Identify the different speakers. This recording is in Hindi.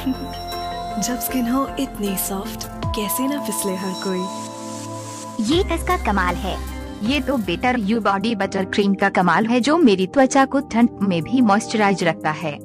Speaker 1: जब स्किन हो इतनी सॉफ्ट, कैसे ना फिसले हर कोई।
Speaker 2: ये इसका कमाल है। ये तो better you body butter cream का कमाल है, जो मेरी त्वचा को ठंड में भी मॉइस्चराइज रखता है।